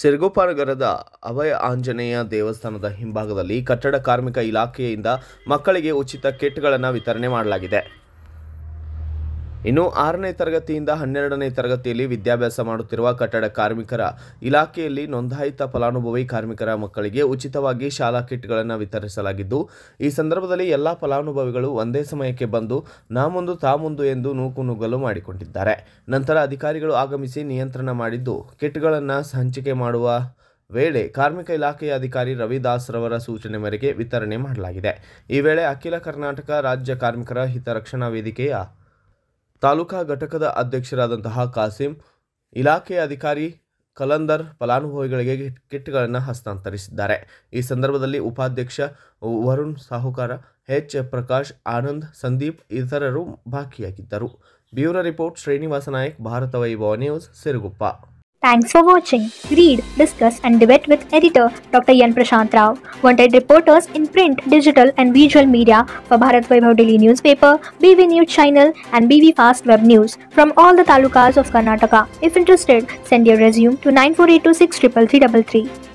ಸಿರಗುಪ್ಪ ನಗರದ ಅಭಯ ಆಂಜನೇಯ ದೇವಸ್ಥಾನದ ಹಿಂಭಾಗದಲ್ಲಿ ಕಟ್ಟಡ ಕಾರ್ಮಿಕ ಇಲಾಖೆಯಿಂದ ಮಕ್ಕಳಿಗೆ ಉಚಿತ ಕಿಟ್ಗಳನ್ನು ವಿತರಣೆ ಮಾಡಲಾಗಿದೆ. ಇನ್ನು 6ನೇ ತರಗತಿಯಿಂದ 12ನೇ ತರಗತಿಯಲ್ಲಿ ವಿದ್ಯಾಭ್ಯಾಸ ಮಾಡುತ್ತಿರುವ ಕಟ್ಟಡ ಕಾರ್ಮಿಕರ ಇಲಾಖೆಯಲ್ಲಿ ನೋಂದಾಯಿತ ಫಲಾನುಭವಿ ಕಾರ್ಮಿಕರ ಮಕ್ಕಳಿಗೆ ಉಚಿತವಾಗಿ ಶಾಲಾ ಕಿಟ್ಗಳನ್ನು ವಿತರಿಸಲಾಗಿದ್ದು, ಈ ಸಂದರ್ಭದಲ್ಲಿ ಎಲ್ಲ ಫಲಾನುಭವಿಗಳು ಒಂದೇ ಸಮಯಕ್ಕೆ ಬಂದು ನಾ ಮುಂದು ತಾ ಮುಂದು ಎಂದು ನೂಕುನುಗ್ಗಲು ಮಾಡಿಕೊಂಡಿದ್ದಾರೆ. ನಂತರ ಅಧಿಕಾರಿಗಳು ಆಗಮಿಸಿ ನಿಯಂತ್ರಣ ಮಾಡಿದ್ದು, ಕಿಟ್ಗಳನ್ನು ಹಂಚಿಕೆ ಮಾಡುವ ವೇಳೆ ಕಾರ್ಮಿಕ ಇಲಾಖೆಯ ಅಧಿಕಾರಿ ರವಿದಾಸ್ ರವರ ಸೂಚನೆ ಮೇರೆಗೆ ವಿತರಣೆ ಮಾಡಲಾಗಿದೆ. ಈ ವೇಳೆ ಅಖಿಲ ಕರ್ನಾಟಕ ರಾಜ್ಯ ಕಾರ್ಮಿಕರ ಹಿತರಕ್ಷಣಾ ವೇದಿಕೆಯ ತಾಲೂಕಾ ಘಟಕದ ಅಧ್ಯಕ್ಷರಾದಂತಹ ಕಾಸಿಂ, ಇಲಾಖೆಯ ಅಧಿಕಾರಿ ಕಲಂದರ್ ಫಲಾನುಭವಿಗಳಿಗೆ ಕಿಟ್ಗಳನ್ನು ಹಸ್ತಾಂತರಿಸಿದ್ದಾರೆ. ಈ ಸಂದರ್ಭದಲ್ಲಿ ಉಪಾಧ್ಯಕ್ಷ ವರುಣ್ ಸಾಹುಕಾರ, ಎಚ್ ಪ್ರಕಾಶ್, ಆನಂದ್, ಸಂದೀಪ್ ಇತರರು ಭಾಗಿಯಾಗಿದ್ದರು. Bureau report Srinivasa Nayak, Bharatha Vaibhava news, Siruguppa. Thanks for watching. Read, discuss and debate with editor Dr. Yan Prashant Rao. Wanted reporters in print, digital and visual media for Bharat Vaibhav Daily Newspaper, BV News Channel and BV Fast Web News from all the talukas of Karnataka. If interested, send your resume to 9482633333.